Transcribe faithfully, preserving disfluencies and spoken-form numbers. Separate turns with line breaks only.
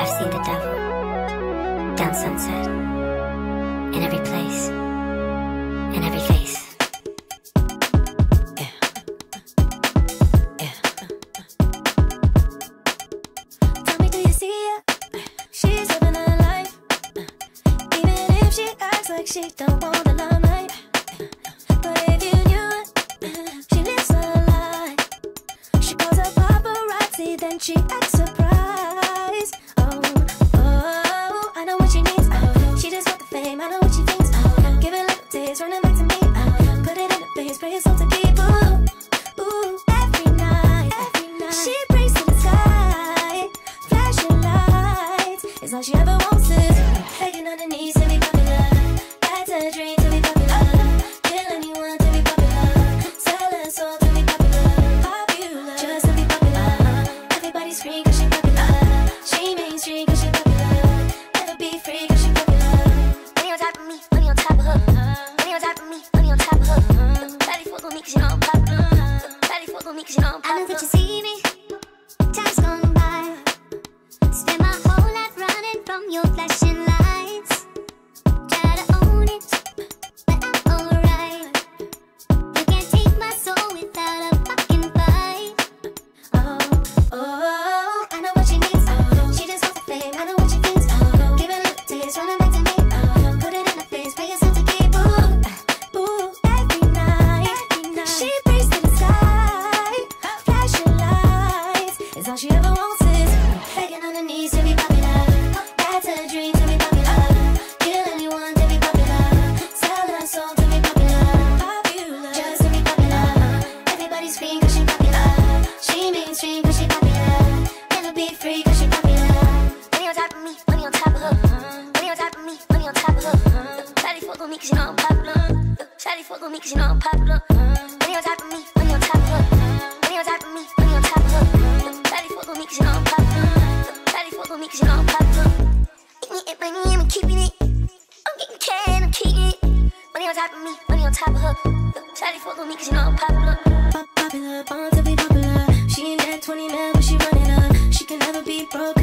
seen the devil down Sunset, in every place, in every face. Yeah. Yeah.
Tell me, do you see her? She's living her life, even if she acts like she don't want the limelight. But if you knew it, she lives her life. She calls her paparazzi, then she acts surprised. Oh, oh, I know what she needs. Oh, she just got the fame, I know what she thinks. Oh, give it little days, running back to me. Oh, put it in the face, pray it's all to people. Ooh, every night, every night she prays to the sky, flashing lights. It's all she ever wants is begging on her knees to be popular. That's her dream, to be popular. Kill anyone to be popular. Sell her soul to be popular. Popular, just to be popular. Everybody's free cause she popular. She mainstream cause she popular. Never be free cause she popular. Money on top of me, money on top of her. Money on top of me, money on top of her. Daddy fuck on me cause you know I'm popular. Daddy fuck on me cause you know I'm popular.
I know that you see me, time's gone by. Spend my whole life running from your flashing lights. Try to own it, but I'm alright. You can't take my soul without a fucking fight.
Oh, oh, I know what she needs. Oh, she just wants the fame, I know what she thinks. Oh, give it little taste, running back to me. Oh, put it in the face, pay yourself to keep. Ooh, ooh, every night, every night she prays to the sky, flashing lights. It's all she ever wants is begging on her knees to be popular. That's her dream, to be popular. Kill anyone to be popular. Sell her soul to be popular. Popular, just to be popular. Everybody's free cause she popular. She mainstream cause she popular. Never be free cause she popular. Money on top of me, money on top of her. Money on top of me, money on top of her. Shawty fuck on me cause you know I'm popular. Shawty fuck on me cause you know I'm popular. Money on top of me, money on top of her. Money on top of me, money on top of her. Shawty fuck on me cause you know I'm popular. Shawty fuck on me cause you know I'm popular. Eating it, money, I'm keeping it. I'm getting cash, I'm keeping it. Money on top of me, money on top of her. Shawty fuck on me cause you know I'm popular. Pop popular, born to be popular. She ain't that twenty man, but she running up. She can never be broke.